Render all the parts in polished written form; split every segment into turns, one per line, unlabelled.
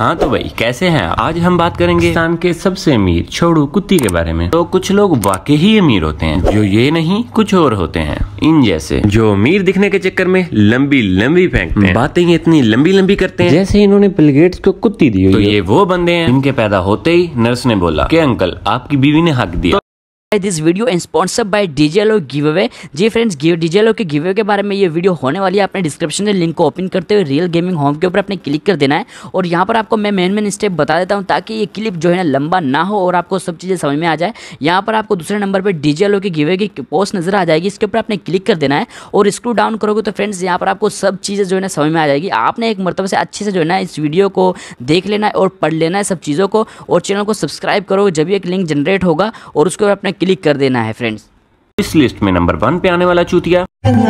हाँ तो भाई कैसे हैं? आज हम बात करेंगे पाकिस्तान के सबसे अमीर छोड़ू कुत्ती के बारे में। तो कुछ लोग वाकई ही अमीर होते हैं, जो ये नहीं कुछ और होते हैं। इन जैसे जो अमीर दिखने के चक्कर में लंबी लंबी फेंकते हैं, बातें इतनी लंबी लंबी करते हैं जैसे इन्होंने बिल गेट्स को कुत्ती दी हुई। तो ये वो बंदे हैं जिनके पैदा होते ही नर्स ने बोला कि अंकल आपकी बीवी ने हक दिया।
This video sponsored by Djelo give away. जी फ्रेंड्स, डीजेलो के गिव अवे के बारे में ये वीडियो होने वाली है। आपने डिस्क्रिप्शन से लिंक को ओपन करते हुए रियल गेमिंग होम के ऊपर आपने क्लिक कर देना है और यहाँ पर आपको मैं मेन स्टेप बता देता हूँ ताकि ये क्लिप जो है ना लंबा ना हो और आपको सब चीज़ें समझ में आ जाए। यहाँ पर आपको दूसरे नंबर पर डीजेलो के गिव अवे की पोस्ट नजर आ जाएगी, इसके ऊपर आपने क्लिक कर देना है और स्क्रू डाउन करोगे तो फ्रेंड्स यहाँ पर आपको सब चीज़ें जो है ना समझ में आ जाएगी। आपने एक मरतबा से अच्छे से जो है ना इस वीडियो को देख लेना है और पढ़ लेना है सब चीज़ों को, और चैनल को सब्सक्राइब करो जब भी एक लिंक जनरेट होगा और उसके ऊपर आपने क्लिक कर देना है। फ्रेंड्स,
इस लिस्ट में नंबर 1 पे आने वाला चूतिया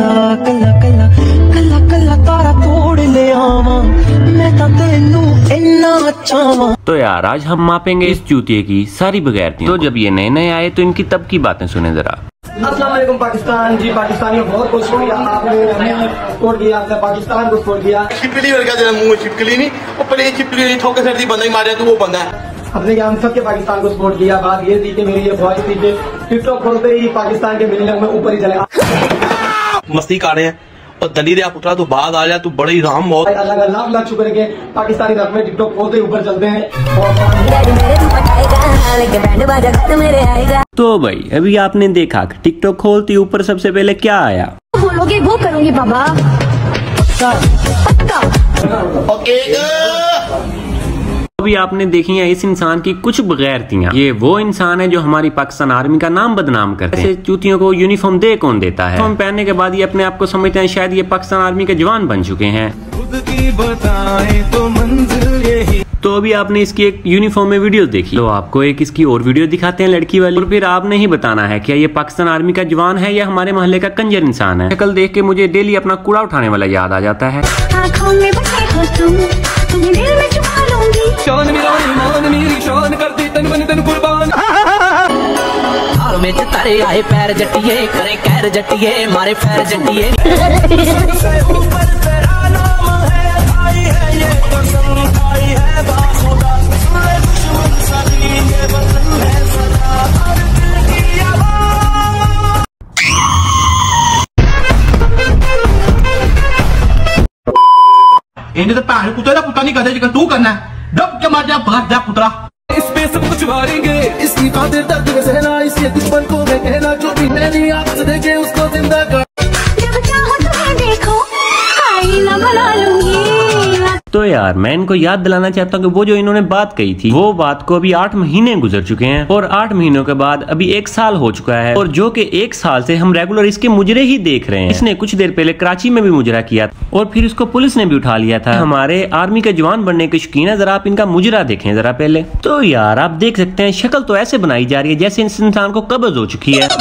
तो यार आज हम मापेंगे इस चूतिए की सारी बगैरतियां। तो जब ये नए नए आए तो इनकी तब की बातें सुने जरा।
अस्सलाम वालेकुम पाकिस्तान जी, पाकिस्तानियों बहुत बहुत शुक्रिया, आपने हमें सपोर्ट किया, आपने पाकिस्तान को सपोर्ट किया।
छिपकली वर्गा तेरा मुंह छिपकली नहीं, वो पहले छिपकली नहीं ठोके सर्दी बंदा ही मारे तो वो बंदा है।
अपने हम सबके पाकिस्तान को सपोर्ट किया। बात ये थी कि मेरी ये ख्वाहिश थी कि टिकटॉक खोलते ही पाकिस्तान के मिलियन में ऊपर ही चले।
मस्ती कर रहे हैं और दलील आप उतरा तो बाद आ जा, तू बड़ी राम बहुत
अल्लाह लाख लाख शुक्र के पाकिस्तानी रफ में टिकटॉक खोलते ही ऊपर चलते हैं।
तो भाई अभी आपने देखा कि टिकटॉक खोलती ऊपर सबसे पहले क्या आया।
बोलोगे वो करूंगी बाबा, पक्का।
अभी आपने देखी है इस इंसान की कुछ बगैरतियां। ये वो इंसान है जो हमारी पाकिस्तान आर्मी का नाम बदनाम करते हैं। ऐसे चूतियों को यूनिफॉर्म दे कौन देता है? यूनिफॉर्म पहनने के बाद ये अपने आप को समझते हैं शायद ये पाकिस्तान आर्मी के जवान बन चुके हैं। खुद की बताएं तो मंजिल यही। तो अभी आपने इसकी एक यूनिफॉर्म में वीडियो देखी, तो आपको एक इसकी और वीडियो दिखाते हैं लड़की वाली, और फिर आपने ही बताना है क्या ये पाकिस्तान आर्मी का जवान है या हमारे मोहल्ले का कंजर इंसान है। शक्ल देख के मुझे डेली अपना कूड़ा उठाने वाला याद आ जाता है।
तारे आए पैर जटिए करे कैर जटिए मारे पैर जटिए।
इन्हें तो पैर कुत्ते का पुता नहीं करते, तू करना है डब के मार जा भाग जा पुतरा। इसमें सब कुछ मारेंगे, इसकी खातिर दर्द में सहना, इसके दुश्मन को मैं कहना जो भी मैंने आपसे देखे उसको जिंदा कर।
जब चाहो तुम्हें देखो आईना बना लूंगी।
तो यार मैं इनको याद दिलाना चाहता हूँ कि वो जो इन्होंने बात कही थी वो बात को अभी 8 महीने गुजर चुके हैं और 8 महीनों के बाद अभी 1 साल हो चुका है, और जो कि 1 साल से हम रेगुलर इसके मुजरे ही देख रहे हैं। इसने कुछ देर पहले कराची में भी मुजरा किया और फिर इसको पुलिस ने भी उठा लिया था। हमारे आर्मी के जवान बनने के शौकीन है, जरा आप इनका मुजरा देखें जरा पहले। तो यार आप देख सकते हैं शक्ल तो ऐसे बनाई जा रही है जैसे इस इंसान को कब्ज हो चुकी है।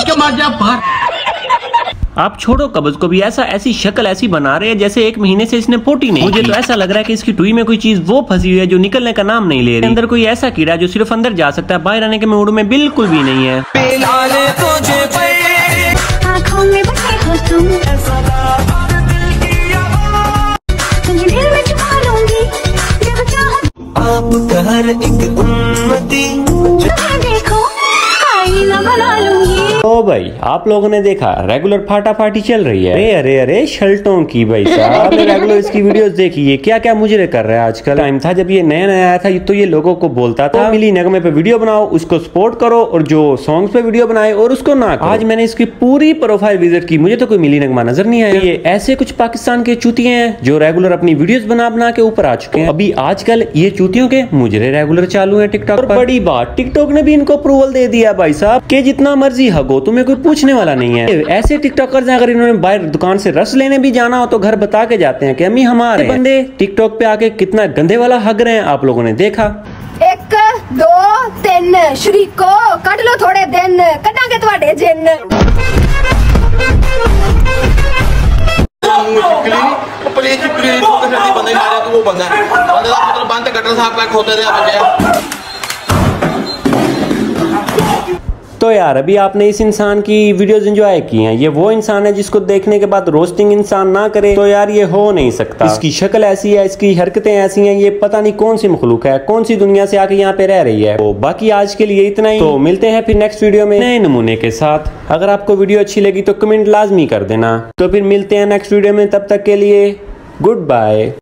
आप छोड़ो कब्ज को भी, ऐसी शक्ल ऐसी बना रहे हैं जैसे 1 महीने से इसने पोटी नहीं। मुझे तो ऐसा लग रहा है कि इसकी टुई में कोई चीज वो फंसी हुई है जो निकलने का नाम नहीं ले रही। अंदर कोई ऐसा कीड़ा जो सिर्फ अंदर जा सकता है, बाहर आने के मूड में बिल्कुल भी नहीं है।
आँखों में बसे हो तुम, तुम्हें दिल में छुपा लूंगी। जब चाहो
आप हर एक उम्मती
देखो आईना बना लूंगी।
तो भाई आप लोगों ने देखा रेगुलर फाटाफाटी चल रही है। अरे अरे अरे शर्टों की भाई साहब, रेगुलर इसकी वीडियोस देखिए क्या क्या मुझे कर रहा है। आजकल टाइम था जब ये नया नया आया था तो ये लोगों को बोलता था मिली नगमे पे वीडियो बनाओ, उसको सपोर्ट करो, और जो सॉन्ग्स पे वीडियो बनाए और उसको ना करो। आज मैंने इसकी पूरी प्रोफाइल विजिट की, मुझे तो कोई मिली नगमा नजर नहीं आया। ये ऐसे कुछ पाकिस्तान के चूतिए हैं जो रेगुलर अपनी वीडियोस बना बना के ऊपर आ चुके हैं। अभी आजकल ये चूतियों के मुजरे रेगुलर चालू है टिकटॉक पर। बड़ी बात, टिकटॉक ने भी इनको अप्रूवल दे दिया भाई साहब के जितना मर्जी हगो, तुम्हें कोई पूछने वाला नहीं है। ऐसे टिकटॉकर्स अगर इन्होंने बाहर दुकान से रस लेने भी जाना हो तो घर बता के जाते हैं कि अम्मी हमारे बंदे टिकटॉक पे आके कितना गंदे वाला हग रहे हैं, आप लोगों ने देखा।
1 2 3 शरीको कट लो थोड़े दिन कटांगे तुम्हारे जिन।
छिपकली नहीं, वो पहले छिपकली नहीं ठोके सर्दी बंदा ही मारे तो वो बंदा है। मतलब बांध गटर साहब का खोते थे
तो यार अभी आपने इस इंसान की वीडियोस एंजॉय की हैं, ये वो इंसान है जिसको देखने के बाद रोस्टिंग इंसान ना करे तो यार ये हो नहीं सकता। इसकी शक्ल ऐसी है, इसकी हरकतें ऐसी हैं, ये पता नहीं कौन सी मखलूक है, कौन सी दुनिया से आके यहाँ पे रह रही है। तो बाकी आज के लिए इतना ही, तो मिलते हैं फिर नेक्स्ट वीडियो में नए नमूने के साथ। अगर आपको वीडियो अच्छी लगी तो कमेंट लाजमी कर देना। तो फिर मिलते हैं नेक्स्ट वीडियो में, तब तक के लिए गुड बाय।